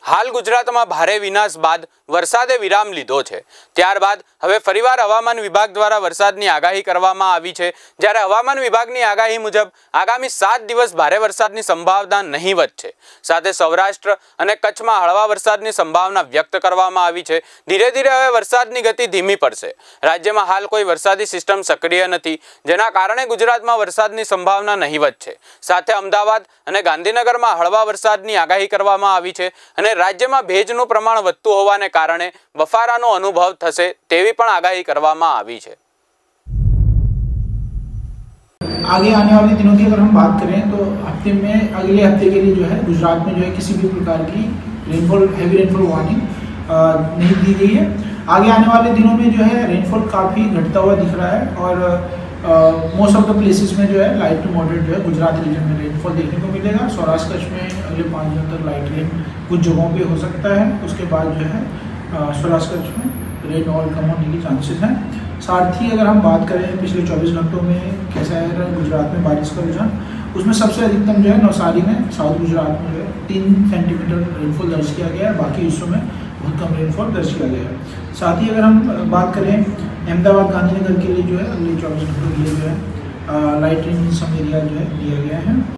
હાલ ગુજરાતમાં ભારે વિનાશ બાદ વરસાદે વિરામ લીધો છે। ત્યારબાદ હવે ફરીવાર હવામાન વિભાગ દ્વારા વરસાદની આગાહી કરવામાં આવી છે। જ્યારે હવામાન વિભાગની આગાહી મુજબ આગામી 7 દિવસ ભારે વરસાદની સંભાવના નહીવત છે। સાથે સૌરાષ્ટ્ર અને કચ્છમાં હળવા વરસાદની સંભાવના વ્યક્ત કરવામાં આવી છે। ધીરે ધીરે હવે વરસાદની ગતિ ધીમી પડશે। રાજ્યમાં હાલ કોઈ વરસાદી સિસ્ટમ સક્રિય નથી, જેના કારણે ગુજરાતમાં વરસાદની સંભાવના નહીવત છે। સાથે અમદાવાદ અને ગાંધીનગરમાં હળવા વરસાદની આગાહી કરવામાં આવી છે અને રાજ્યમાં ભેજનું પ્રમાણ વધતું હોવાને કારણે બફારાનો અનુભવ થશે તેવી પણ આગાહી કરવામાં આવી છે। आगे आने वाले दिनों की अगर हम बात करें तो हफ्ते में अगले हफ्ते के लिए जो है गुजरात में जो है किसी भी प्रकार की रेनफॉल हैवी रेनफॉल वार्निंग नहीं दी गई है। आगे आने वाले दिनों में जो है रेनफॉल काफ़ी घटता हुआ दिख रहा है और मोस्ट ऑफ द प्लेसेस में जो है लाइट टू मॉडरेट जो है गुजरात रीजन में रेनफॉल देखने को मिलेगा। सौराष्ट्र कच्छ में अगले 5 दिनों तक लाइट रेन कुछ जगहों पे हो सकता है। उसके बाद जो है सौराष्ट्र कच्छ में रेनफॉल कम होने के चांसेस हैं। साथ ही अगर हम बात करें पिछले 24 घंटों में कैसा है गुजरात में बारिश का रुझान, उसमें सबसे अधिकतम जो है नवसारी में साउथ गुजरात में जो है 3 सेंटीमीटर रेनफॉल दर्ज किया गया है। बाकी हिस्सों में बहुत कम रेनफॉल दर्ज किया गया है। साथ ही अगर हम बात करें अहमदाबाद गांधीनगर के लिए जो है अगले 24 घंटों के लिए जो है light rain in some area जो है दिया गया है।